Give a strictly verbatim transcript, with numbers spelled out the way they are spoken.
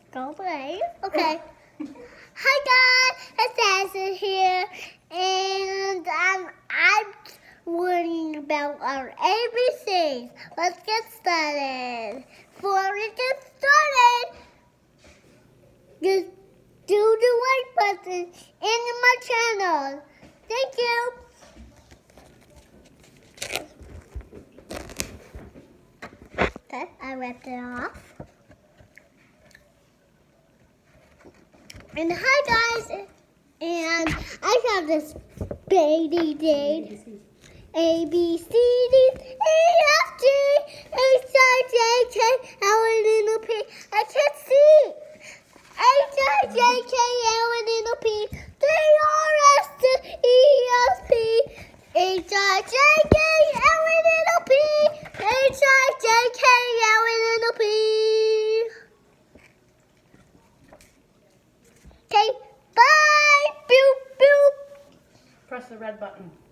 Go play. Okay. Hi guys, it's Asa here, and um, I'm learning about our A B Cs. Let's get started. Before we get started, just do the like button in my channel. Thank you. Okay, I ripped it off. And hi guys, and I have this baby date. A B C D E F G H I J K L M N O P. I can't see. H I J K L M N O P. D R S T E S P. H I J K L M N O P. H I J K L M N O P. Okay, bye. Boop, boop. Press the red button.